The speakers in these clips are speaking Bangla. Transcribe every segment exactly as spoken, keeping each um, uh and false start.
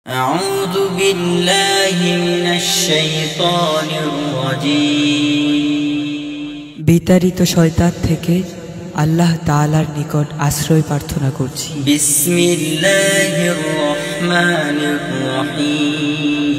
আউযু বিল্লাহি মিনাশ শাইতানির রাজীম। বিতাড়িত শয়তান থেকে আল্লাহ তাআলার নিকট আশ্রয় প্রার্থনা করছি। বিসমিল্লাহির রহমানির রহিম।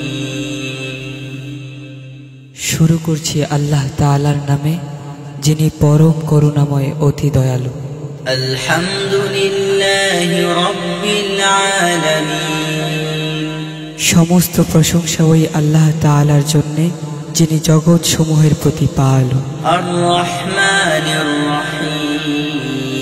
শুরু করছি আল্লাহ তাআলার নামে, যিনি পরম করুণাময় অতি দয়ালু। আলহামদুলিল্লাহি রাব্বিল আলামিন। সমস্ত প্রশংসা ওই আল্লাহ তাআলার জন্য, যিনি জগৎ সমূহের প্রতিপালক। আর রহমানির রহিম।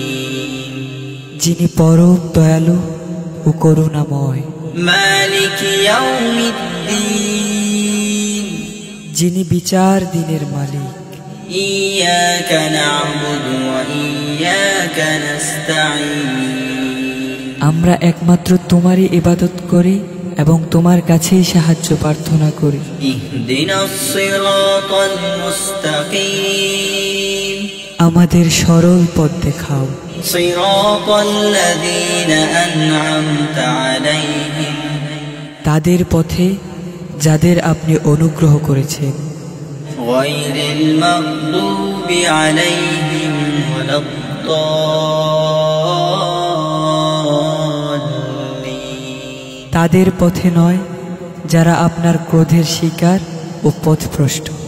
যিনি পরম দয়ালু ও করুণাময়। মালিক ইয়াউমিদ্দিন। যিনি বিচার দিনের মালিক। ইয়াকা না'বুদু ওয়া ইয়াকা নাস্তাঈন। আমরা একমাত্র তোমারই ইবাদত করি এবং তোমার কাছেই সাহায্য প্রার্থনা করি। ইহদিনাস সিরাতাল মুস্তাকিম। আমাদের সরল পথ দেখাও। সিরাতাল্লাযীনা আন'আমতা আলাইহিম। তাদের পথে যাদের আপনি অনুগ্রহ করেছেন। গায়রিল মাগদুবি আলাইহিম ওয়ালাদ-দাল্লিন। তাদের পথে নয় যারা আপনার ক্রোধের শিকার ও পথভ্রষ্ট।